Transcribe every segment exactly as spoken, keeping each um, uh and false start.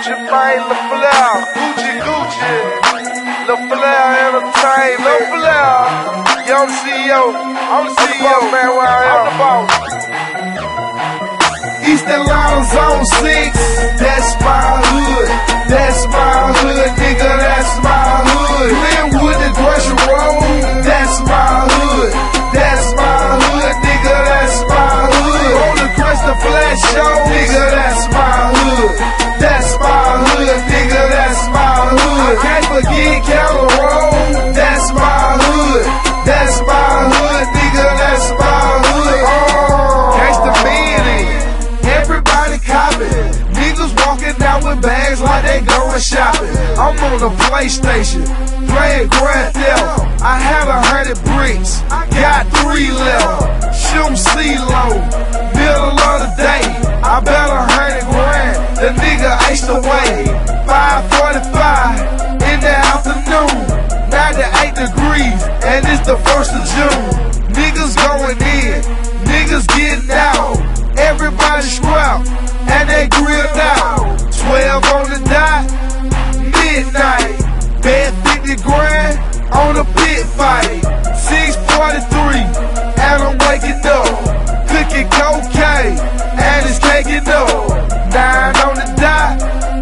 Gucci man, La Flair, Gucci Gucci, La Flair Entertainment, La Flair, young C E O, I'm the C E O, man, where I am, I'm the boss. East Atlanta Zone six, that's my hood, that's my hood, nigga, that's my hood. Glenwood and Gresham Road, that's my hood, that's my hood, nigga, that's my hood. On the Crest of Flash Show, nigga, that's my hood, that's my hood, nigga, that's my hood. I can't forget Cattle Road, that's my hood, that's my hood, nigga, that's my hood. Oh, that's the meaning. Everybody copping, niggas walking out with bags like they going shopping. I'm on the PlayStation, playing Grand Theft. I had a hundred bricks, got three left. Shoot 'em C-Low, middle of the day. I bet a hundred grand, the nigga aced away. five forty-five in the afternoon, ninety-eight degrees, and it's the first of June. Niggas going in, niggas getting out. Everybody scrap, and they grilled out. twelve on the dot, midnight. Bet fifty grand on a pit fight. six forty-three, and I'm waking up. Cooking cocaine, and it's taking up. nine on the dot,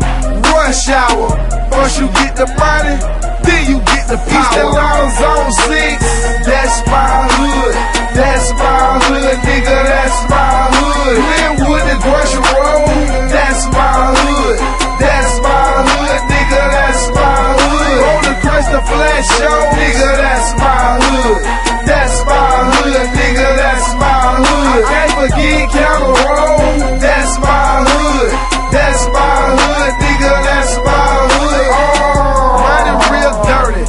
rush hour. First you get the money, then you get the power. East Atlanta Zone six, that's my hood, that's my hood, nigga, that's my hood. Glenwood and Gresham Road, that's my hood, that's my hood, nigga, that's my hood. On the Crest of Flash Show, nigga, that's my hood, that's my hood, nigga, that's my hood. I can't forget Cattle Road, that's my hood, that's my hood, nigga, that's my hood. Oh, running real dirty,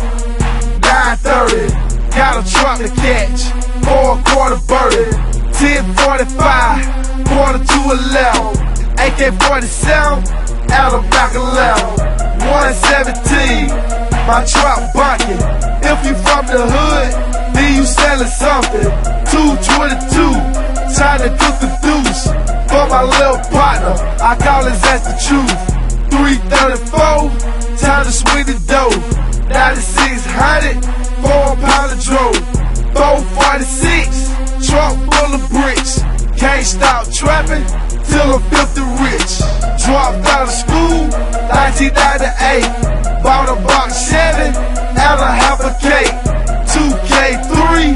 nine thirty, got a truck to catch, four quarter birdie, ten forty-five, quarter to eleven, A K forty-seven, out of back eleven, one seventeen, my truck bucket. If you from the hood, then you selling something. two twenty-two, time to cook the deuce for my little partner, I call his ass the truth. three thirty-four, time to swing the dough. ninety-six hundred, four pound of drove. four forty-six, truck full of bricks. Can't stop trapping till I'm filthy rich. Dropped out of school, nineteen ninety-eight. Bought a box Chevy and a half a cake. two K three,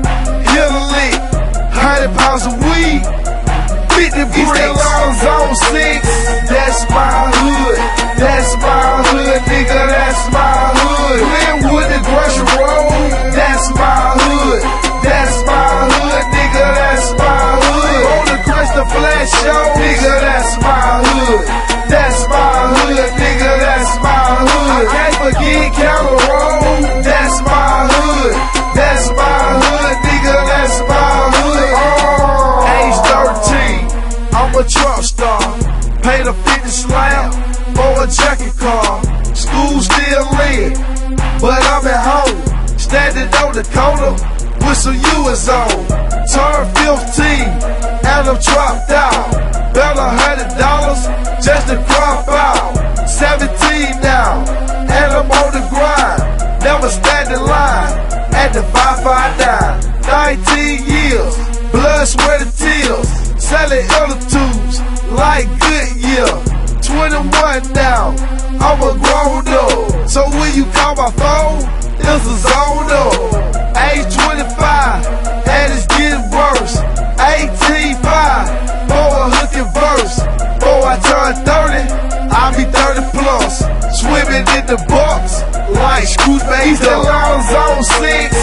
hit a lick. Hundred pounds of weed, fifty bricks. East Atlanta Zone six, that's my hood, that's my hood, nigga, that's my hood. Glenwood and Gresham Road, that's my hood, that's my hood, nigga, that's my hood. On the Crest of Flash Show, nigga, that's my hood, that's my hood, nigga, that's my hood. I can't forget Cattle Road, that's my hood, that's my hood, nigga, that's my hood. Oh, age thirteen, I'm a truck star, paid a fifty slab for a jacket car. School still lit, but I'm at home, standing on the corner with some U S on. Turned fifteen, and I'm dropped out. Bet a hundred dollars just to crop out. seventeen now, and I'm on the grind. Never stand in line at the five five nine. nineteen years, blood, sweat, and tears. Selling other tubes like Goodyear. twenty-one now, I'm a grown up. So when you call my phone, it's a zone up. Age twenty-five, and it's getting worse. eighteen five, for a hooking verse. Before I turn thirty, I'll be thirty plus. Swimming in the box like Scrooge McDuck. East Atlanta Zone six,